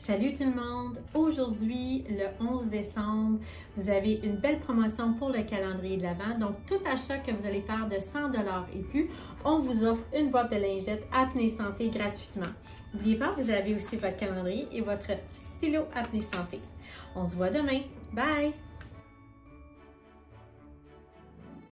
Salut tout le monde! Aujourd'hui, le 11 décembre, vous avez une belle promotion pour le calendrier de l'Avent. Donc, tout achat que vous allez faire de 100 $ et plus, on vous offre une boîte de lingettes Apnée Santé gratuitement. N'oubliez pas, vous avez aussi votre calendrier et votre stylo Apnée Santé. On se voit demain. Bye!